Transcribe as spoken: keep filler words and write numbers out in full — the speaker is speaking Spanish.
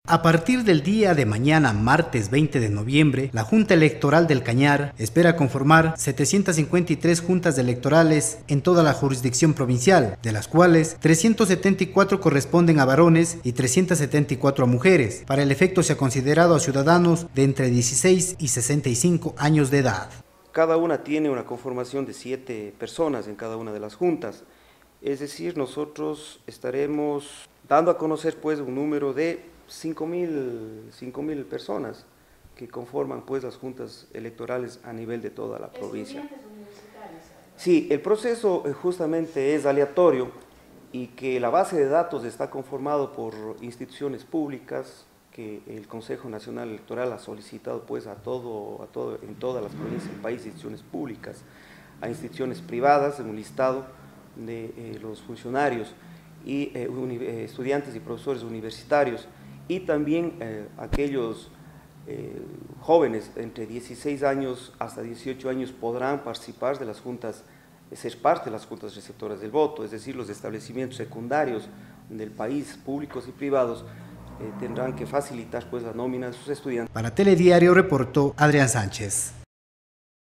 A partir del día de mañana, martes veinte de noviembre, la Junta Electoral del Cañar espera conformar setecientas cincuenta y tres juntas electorales en toda la jurisdicción provincial, de las cuales trescientos setenta y cuatro corresponden a varones y trescientas setenta y cuatro a mujeres. Para el efecto se ha considerado a ciudadanos de entre dieciséis y sesenta y cinco años de edad. Cada una tiene una conformación de siete personas en cada una de las juntas. Es decir, nosotros estaremos dando a conocer pues un número de cinco mil personas que conforman pues las juntas electorales a nivel de toda la provincia. Sí, el proceso justamente es aleatorio y que la base de datos está conformado por instituciones públicas que el Consejo Nacional Electoral ha solicitado pues a todo, a todo, en todas las provincias del país, instituciones públicas, a instituciones privadas, en un listado de eh, los funcionarios y eh, eh, estudiantes y profesores universitarios, y también eh, aquellos eh, jóvenes entre dieciséis años hasta dieciocho años podrán participar de las juntas, ser parte de las juntas receptoras del voto, es decir, los establecimientos secundarios del país, públicos y privados, eh, tendrán que facilitar pues la nómina de sus estudiantes. Para Telediario reportó Adrián Sánchez.